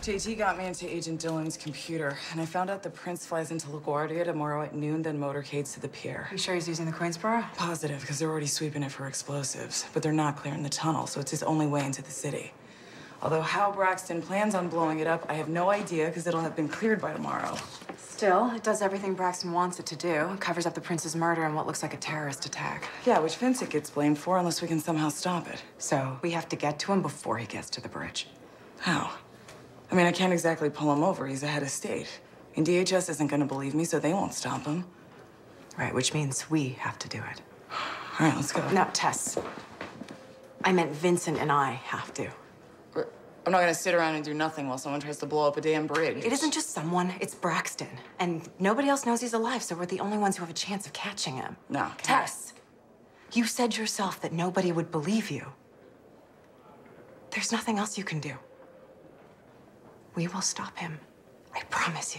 JT got me into Agent Dillon's computer, and I found out the prince flies into LaGuardia tomorrow at noon, then motorcades to the pier. You sure he's using the Queensboro? Positive, because they're already sweeping it for explosives. But they're not clearing the tunnel, so it's his only way into the city. Although how Braxton plans on blowing it up, I have no idea, because it'll have been cleared by tomorrow. Still, it does everything Braxton wants it to do. It covers up the prince's murder and what looks like a terrorist attack. Yeah, which Vincent gets blamed for unless we can somehow stop it. So we have to get to him before he gets to the bridge. How? I mean, I can't exactly pull him over. He's a head of state. And DHS isn't going to believe me, so they won't stop him. Right, which means we have to do it. All right, let's go. No, Tess. I meant Vincent and I have to. I'm not going to sit around and do nothing while someone tries to blow up a damn bridge. It isn't just someone, it's Braxton. And nobody else knows he's alive, so we're the only ones who have a chance of catching him. No. Tess, you said yourself that nobody would believe you. There's nothing else you can do. We will stop him. I promise you.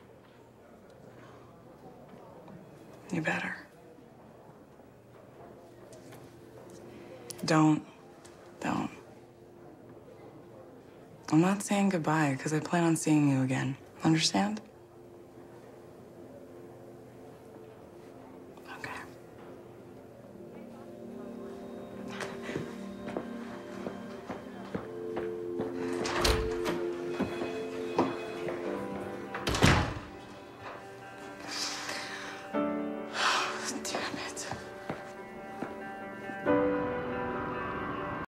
You better. Don't. I'm not saying goodbye, because I plan on seeing you again. Understand?